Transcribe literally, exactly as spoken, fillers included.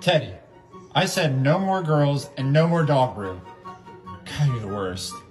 Teddy, I said no more girls and no more dog brew. God, you're the worst.